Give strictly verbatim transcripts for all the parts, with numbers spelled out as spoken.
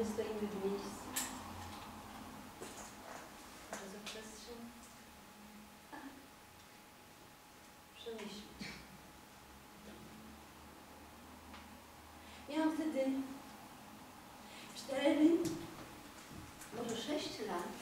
my stoimy w miejscu. Czasoprzestrzeń. Przemyśleć. Miałam wtedy cztery, może sześć lat.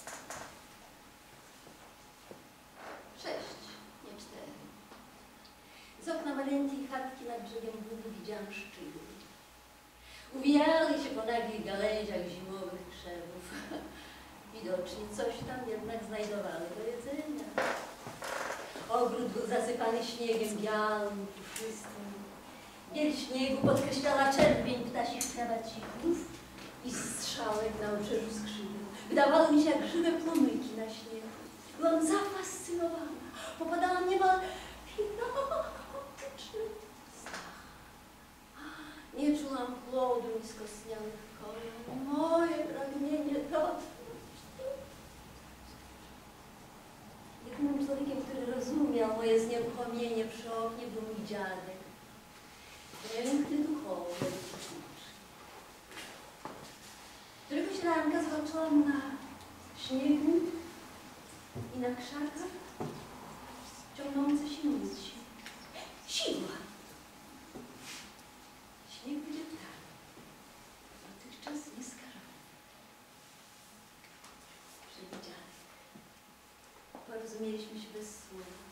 Sześć, nie cztery. Z okna maleńkiej chatki nad brzegiem Bugu widziałam szczyły. Uwijały się po nagich gałęziach zimowych krzewów. Widocznie coś tam jednak znajdowały do jedzenia. Ogród był zasypany śniegiem białym, puszystym. Biel śniegu podkreślała czerwień ptasich krawacików i strzałek na obrzeżu skrzydeł. Wydawały mi się jak żywe plomyki na śniegu. Byłam zafascynowana. Popadałam niemal hipnotyczny strach. Nie czułam chłodu i skostniałych kolan. Moje pragnienie dotrwać. Jedynym człowiekiem, który rozumiał moje znieruchomienie przy oknie, był mój dziadek. Piękny duchowy. Któregoś ranka zobaczyłam na śniegu i na krzakach ciągnące się nici. Siła! Śnieg będzie tak. Dotychczas nieskarany. Przewidziany. Porozumieliśmy się bez słowa.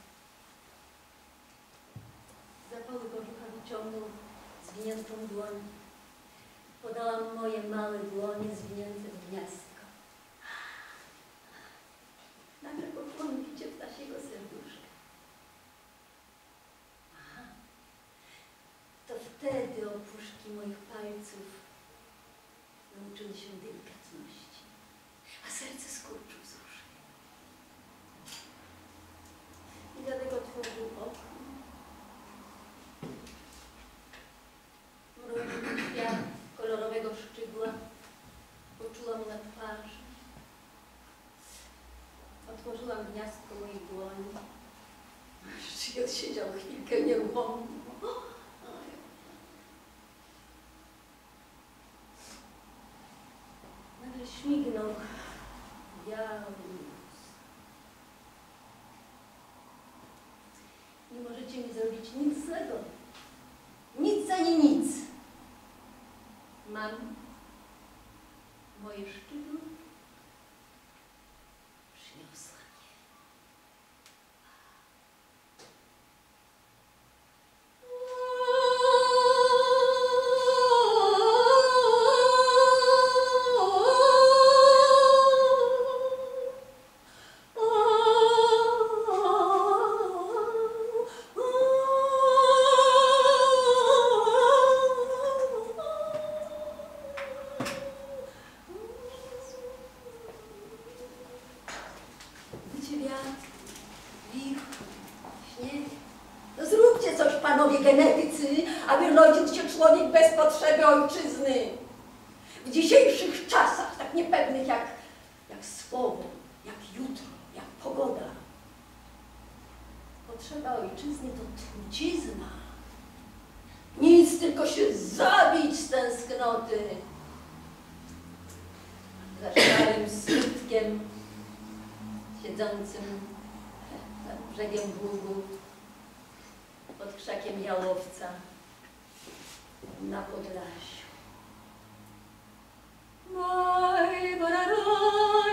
Zapały kożucha wyciągnął zwiniętą dłoń. Podałam moje małe dłonie zwinięte w gniazdko. Nagle poczułam bicie ptasiego serduszka. Aha. To wtedy opuszki moich palców nauczyły się delikatności, a serce skurczu wzruszenia. I dlatego otworzył okno. Mroźny kwiat kolorowego szczygła poczuła mu na twarzy. Otworzyłam gniazdko mojej dłoni. Szczyt siedział chwilkę nieruchomo. Nagle śmignął biały nóż. Nie możecie mi zrobić nic złego. Nic ani nic. Mam moje szczytło. Przyniosła mnie. Genetycy, aby rodził się człowiek bez potrzeby ojczyzny. W dzisiejszych czasach, tak niepewnych jak, jak słowo, jak jutro, jak pogoda. Potrzeba ojczyzny to trucizna. Nic, tylko się zabić z tęsknoty. Za szarym smutkiem, siedzącym nad brzegiem Bugu, pod krzakiem jałowca na Podlasiu. Maj,